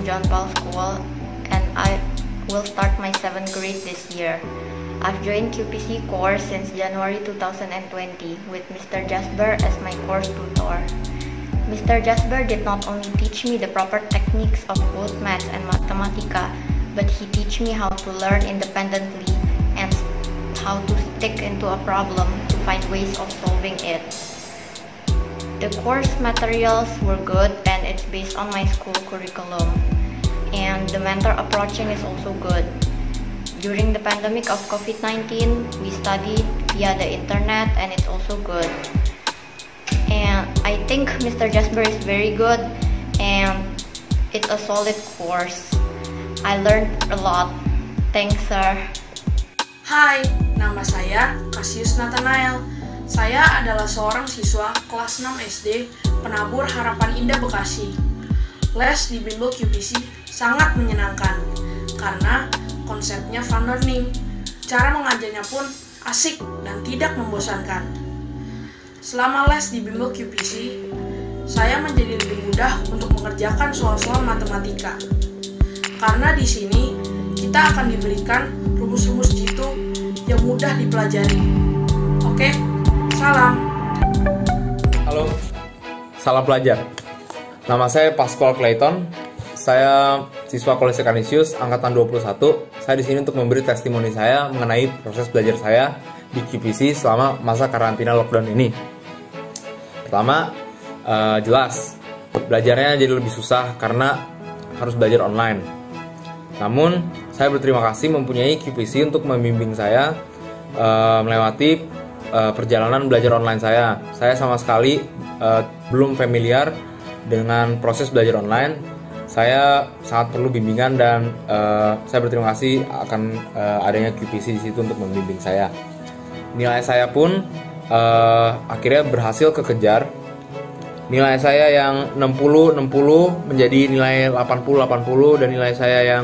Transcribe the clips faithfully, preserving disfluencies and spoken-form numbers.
John Paul School and I will start my seventh grade this year. I've joined Q P C course since January two thousand twenty with Mister Jasper as my course tutor. Mister Jasper did not only teach me the proper techniques of both maths and mathematica, but he teach me how to learn independently and how to stick into a problem to find ways of solving it. The course materials were good and it's based on my school curriculum. And the mentor approaching is also good. During the pandemic of COVID nineteen, we studied via the internet and it's also good. And I think Mister Jasper is very good and it's a solid course. I learned a lot. Thanks, sir. Hai, nama saya Cassius Nathanael. Saya adalah seorang siswa kelas enam S D Penabur Harapan Indah Bekasi. Les di Bimbel Q P C sangat menyenangkan karena konsepnya fun learning. Cara mengajarnya pun asik dan tidak membosankan. Selama les di Bimbel Q P C, saya menjadi lebih mudah untuk mengerjakan soal-soal matematika. Karena di sini kita akan diberikan rumus-rumus jitu yang mudah dipelajari. Oke, salam. Halo, salam pelajar. Nama saya Pascual Clayton. Saya siswa Kolese Canisius angkatan dua puluh satu. Saya di sini untuk memberi testimoni saya mengenai proses belajar saya di Q P C selama masa karantina lockdown ini. Pertama, uh, jelas belajarnya jadi lebih susah karena harus belajar online. Namun, saya berterima kasih mempunyai Q P C untuk membimbing saya uh, melewati uh, perjalanan belajar online saya. Saya sama sekali uh, belum familiar dengan proses belajar online. Saya sangat perlu bimbingan dan uh, saya berterima kasih akan uh, adanya Q P C di situ untuk membimbing saya. Nilai saya pun uh, akhirnya berhasil kekejar. Nilai saya yang enam puluh enam puluh menjadi nilai delapan puluh delapan puluh dan nilai saya yang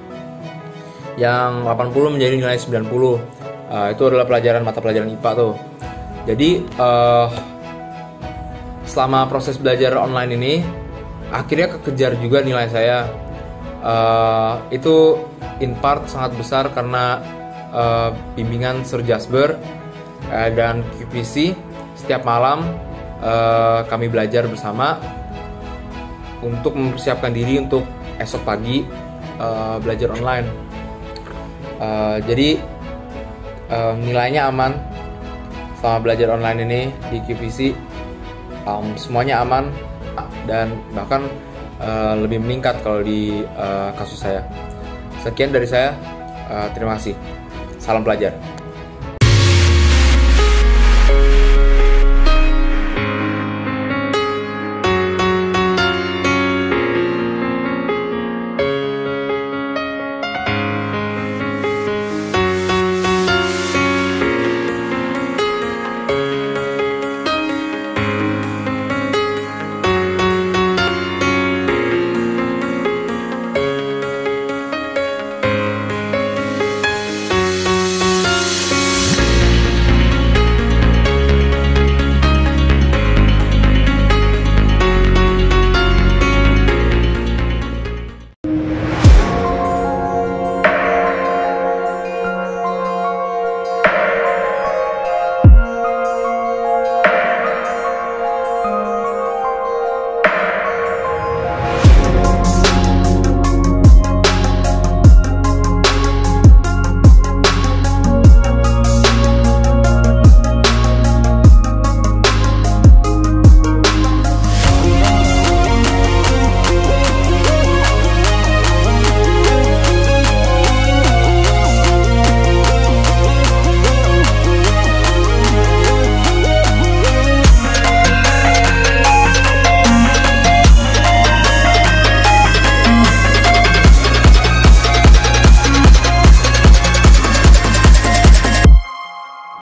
yang delapan puluh menjadi nilai sembilan puluh. Uh, itu adalah pelajaran mata pelajaran I P A tuh. Jadi uh, selama proses belajar online ini akhirnya kekejar juga nilai saya. Uh, itu in part sangat besar karena uh, bimbingan Sir Jasper uh, dan Q P C. Setiap malam uh, kami belajar bersama untuk mempersiapkan diri untuk esok pagi uh, belajar online. Uh, jadi uh, nilainya aman selama belajar online ini di Q P C. Um, semuanya aman dan bahkan uh, lebih meningkat kalau di uh, kasus saya. Sekian dari saya, uh, terima kasih. Salam pelajar.